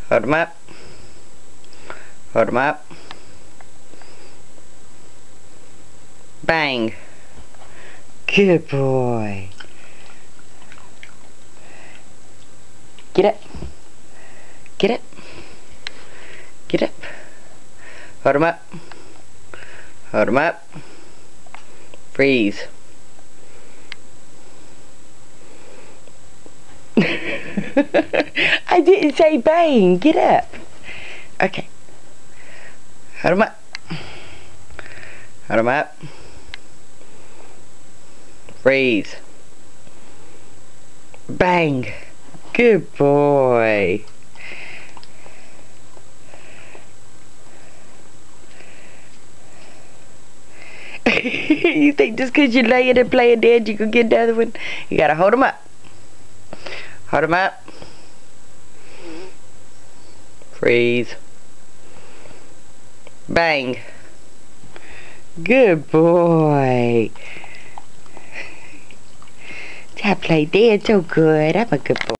Hold him up. Hold him up. Bang. Good boy. Get up. Get up. Get up. Hold him up. Hold him up. Freeze. I didn't say bang. Get up. Okay. Hold him up. Hold him up. Freeze. Bang. Good boy. You think just because you're laying and playing dead you can get the other one? You gotta hold him up. Hold him up. Freeze. Bang. Good boy. I played dead so good. I'm a good boy.